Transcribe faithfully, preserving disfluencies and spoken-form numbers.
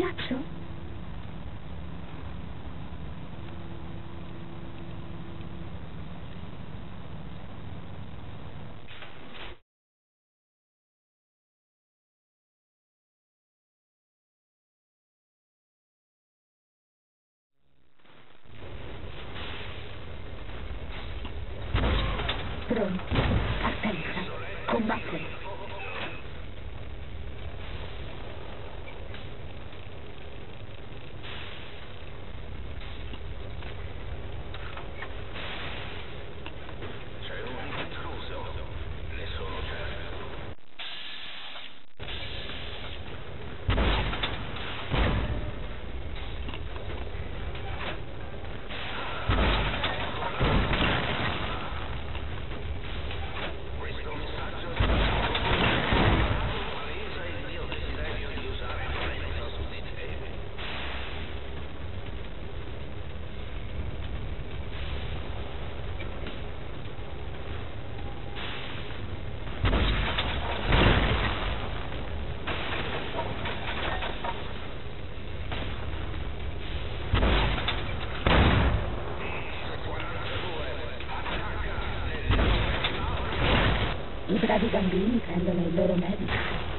ghiaccio? Pronti. Attenta. Combattere. C'è un intruso. Ne sono certo. Questo messaggio palesa il mio desiderio di usare violenza su di te. I bravi bambini prendono il loro medico.